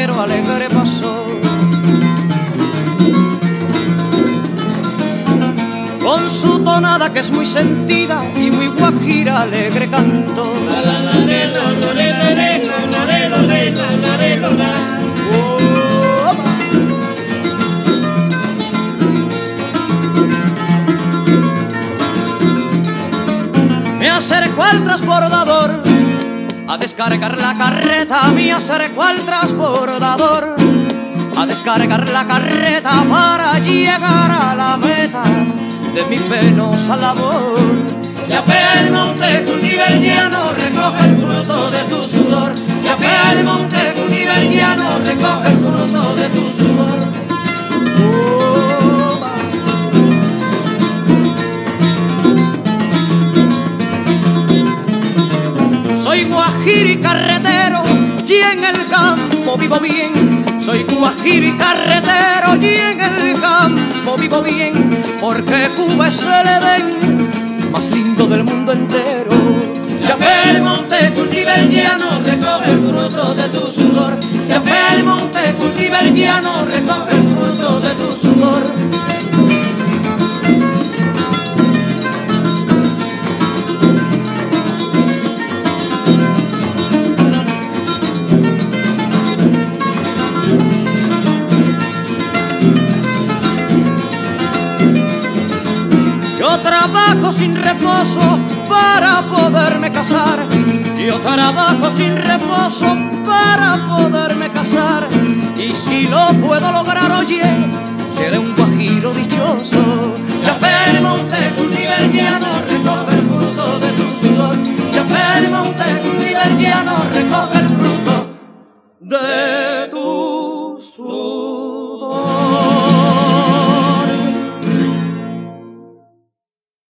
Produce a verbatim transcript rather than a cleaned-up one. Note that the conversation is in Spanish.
carretero alegre pasó, con su tonada que es muy sentida y muy guajira alegre cantó. Me acercó al transbordador a descargar la carreta, me acercó al transbordador a descargar la carreta para llegar a la meta de mi penosa labor. Ya el monte cultiverdiano recoge el fruto de tu sudor, ya el monte cultiverdiano recoge el fruto de tu sudor. Oh, soy guajiro y carretero y en el campo vivo bien. Soy guajiro y carretero y en el campo vivo bien, porque Cuba es el Edén más lindo del mundo entero. Ya el monte cultiverdiano recoge el fruto de tu sudor, ya el monte cultiverdiano recoge el fruto de tu sudor. Yo trabajo sin reposo para poderme casar, yo trabajo sin reposo para poderme casar, y si lo puedo lograr, oye, seré un guajiro dichoso. Ya el monte cultiverdiano recoge el fruto de tu sudor, ya el monte cultiverdiano recoge el fruto de